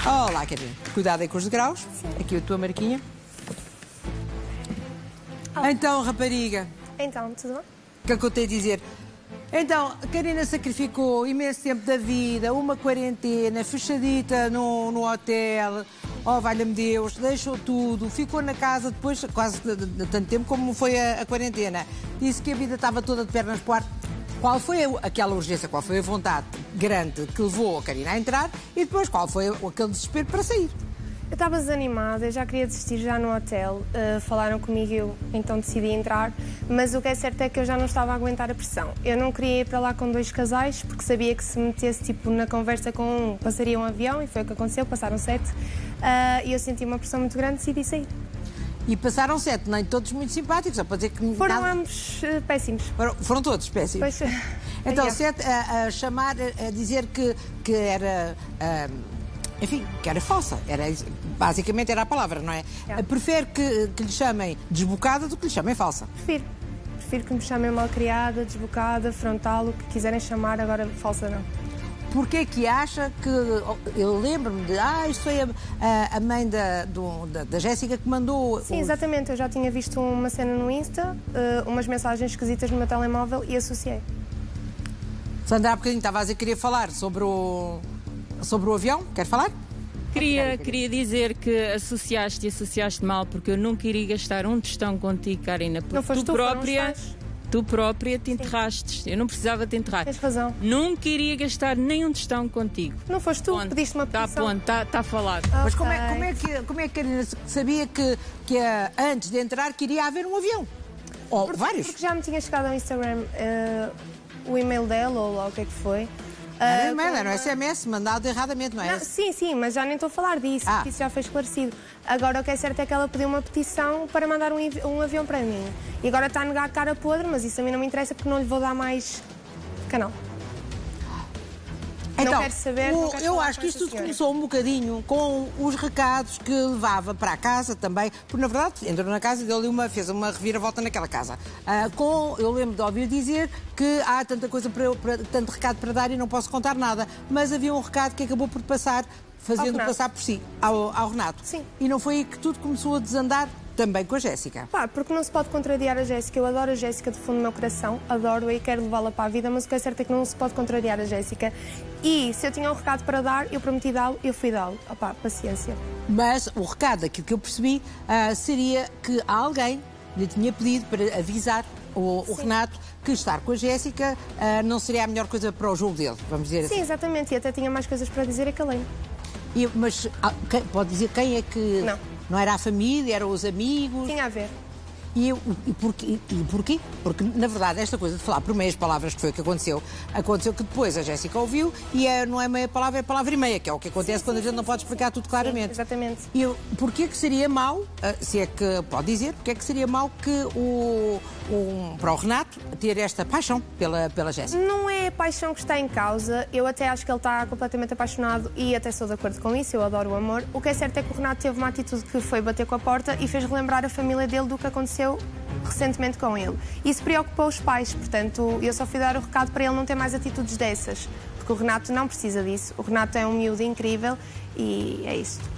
Olá, Karina. Cuidado aí com os degraus. Sim. Aqui a tua marquinha. Olá. Então, rapariga, Então, tudo bem? o que é que eu tenho a dizer? Então, a Karina sacrificou imenso tempo da vida, uma quarentena, fechadita no hotel. Oh, valha-me Deus, deixou tudo, ficou na casa depois, quase de tanto tempo como foi a quarentena. Disse que a vida estava toda de pernas para o ar. Qual foi aquela urgência, qual foi a vontade grande que levou a Karina a entrar e depois qual foi aquele desespero para sair? Eu estava desanimada, eu já queria desistir já no hotel. Falaram comigo e eu então decidi entrar, mas o que é certo é que eu já não estava a aguentar a pressão. Eu não queria ir para lá com 2 casais, porque sabia que se metesse tipo, na conversa com um, passaria um avião, e foi o que aconteceu, passaram 7. E eu senti uma pressão muito grande e decidi sair. E passaram 7, nem todos muito simpáticos, só para dizer que... Foram ambos péssimos. Foram todos péssimos. Pois, Então, é. 7 a chamar, a dizer que era... enfim, que era falsa. Basicamente era a palavra, não é? Prefere que lhe chamem desbocada do que lhe chamem falsa. Prefiro que me chamem malcriada, desbocada, frontal, o que quiserem chamar, agora falsa não. Porquê que acha que... Eu lembro-me de... isto foi a mãe da Jéssica que mandou... Sim, exatamente. Eu já tinha visto uma cena no Insta, umas mensagens esquisitas no meu telemóvel e associei. Sandra, há bocadinho estava a dizer que queria falar sobre o avião. Quer falar? Queria dizer que associaste mal, porque eu nunca iria gastar um tostão contigo, Karina, porque Não foste tu própria te enterraste. Eu não precisava te enterrar. Tens razão. Nunca iria gastar nem um tostão contigo. Não foste tu que pediste uma petição. Está falado. Okay. Mas como é que a Karina sabia que antes de entrar que iria haver um avião? Ou vários? Porque já me tinha chegado ao Instagram o e-mail dela, ou lá o que é que foi. Era um SMS mandado erradamente, não é? Não, sim, mas já nem estou a falar disso, porque isso já foi esclarecido. Agora o que é certo é que ela pediu uma petição para mandar um avião para mim. E agora está a negar cara podre, mas isso a mim não me interessa porque não lhe vou dar mais canal. Então, não quero saber, não quero eu falar acho com que isto essa tudo senhora. começou um bocadinho com os recados que levava para a casa também, porque na verdade entrou na casa e fez uma reviravolta naquela casa. Eu lembro de ouvir dizer que há tanta coisa tanto recado para dar e não posso contar nada, mas havia um recado que acabou por fazendo passar por si, ao Renato. Sim. E não foi aí que tudo começou a desandar? Também com a Jéssica. Porque não se pode contrariar a Jéssica. Eu adoro a Jéssica de fundo do meu coração, adoro-a e quero levá-la para a vida, mas o que é certo é que não se pode contrariar a Jéssica. E se eu tinha um recado para dar, eu prometi dá-lo, eu fui dá-lo. Paciência. Mas o recado, daquilo que eu percebi, seria que alguém lhe tinha pedido para avisar o Renato que estar com a Jéssica não seria a melhor coisa para o jogo dele, vamos dizer assim. Sim, exatamente. E até tinha mais coisas para dizer e calei-me. Mas pode dizer quem é que... Não era a família, eram os amigos? Tinha a ver. E porquê? Porque, na verdade, esta coisa de falar por meias palavras, que foi o que aconteceu que depois a Jéssica ouviu e não é meia palavra, é palavra e meia, que é o que acontece quando a gente não pode explicar tudo claramente. Sim, exatamente. E porquê que seria mau, se é que pode dizer, porquê que seria mau que para o Renato ter esta paixão pela Jéssica? Não é a paixão que está em causa, eu até acho que ele está completamente apaixonado e até estou de acordo com isso, eu adoro o amor. O que é certo é que o Renato teve uma atitude que foi bater com a porta e fez relembrar a família dele do que aconteceu recentemente com ele. Isso preocupou os pais, portanto, eu só fui dar o recado para ele não ter mais atitudes dessas, porque o Renato não precisa disso. O Renato é um miúdo incrível e é isso.